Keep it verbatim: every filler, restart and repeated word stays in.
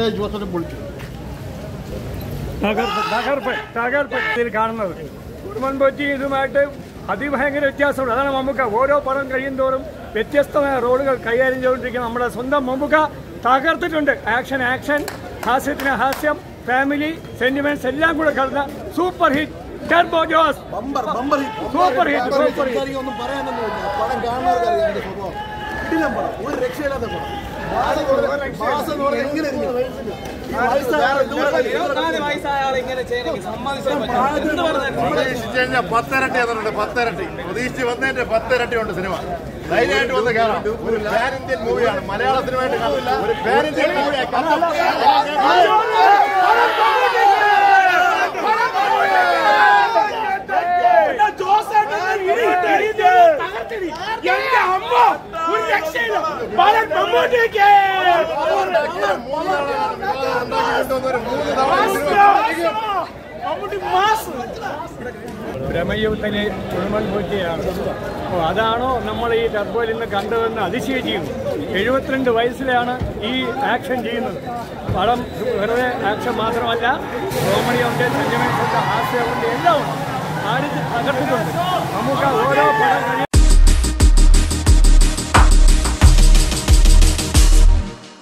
Joseph പൊളിച്ചു തകർപ്പ് തകർപ്പ് ഇതിൽ കാണുന്നത്. കുടുംബം പറ്റി ഇതുമായിട്ട് അതിഭയങ്കര വ്യത്യാസമുണ്ട്. അതാണ് മമ്മൂക്ക ഓരോ പടം കഴിയും തോറും വ്യത്യസ്തമായ റോളുകൾ കൈകാര്യം ചെയ്തുകൊണ്ടിരിക്കുന്ന നമ്മുടെ സ്വന്തം മമ്മൂക്ക തകർത്തിട്ടുണ്ട്. ആക്ഷൻ ആക്ഷൻ, ഹാസ്യത്തിന് ഹാസ്യം, ഫാമിലി സെന്റിമെന്റ്സ് എല്ലാം കൂടെ കലർന്ന super hit turbo Jose. Super hit super hit ഒന്നും പറയാനൊന്നുമില്ല. പടം കാണുന്നവർക്കറിയാം എന്റെ സ്വഭാവം. കിടിലം പടം, ഒരു രക്ഷയില്ലാത്ത പടം. പത്തിരട്ടി അതുണ്ട്, പത്തിരട്ടി പ്രതീക്ഷിച്ച് വന്നതിന്റെ പത്തിരട്ടി ഉണ്ട് സിനിമ. ധൈര്യമായിട്ട് വന്ന് കയറാം. ഒരു പാൻ ഇന്ത്യൻ മൂവിയാണ്, മലയാള സിനിമയായിട്ട് കാണില്ല, ഒരു പാൻ ഇന്ത്യൻ മൂവിയാണ്. ബ്രഹ്മയുദ്ധന് കുടുംബം പൂറ്റിയാണ്. അപ്പോൾ അതാണോ നമ്മൾ ഈ ടർബോയിൽ നിന്ന് കണ്ടതെന്ന് അതിശയിച്ചിരുന്നു. എഴുപത്തിരണ്ട് വയസ്സിലാണ് ഈ ആക്ഷൻ ചെയ്യുന്നത്. പടം വെറുതെ ആക്ഷൻ മാത്രമല്ല, കോമഡിയുണ്ട്, സെന്റിമെന്റ്സ് ഉണ്ട്, ഹാസ്യമുണ്ട്, എല്ലാം ഉണ്ട്. ആരും തകർത്തിട്ടുണ്ട്. നമുക്ക് ഓരോ പടം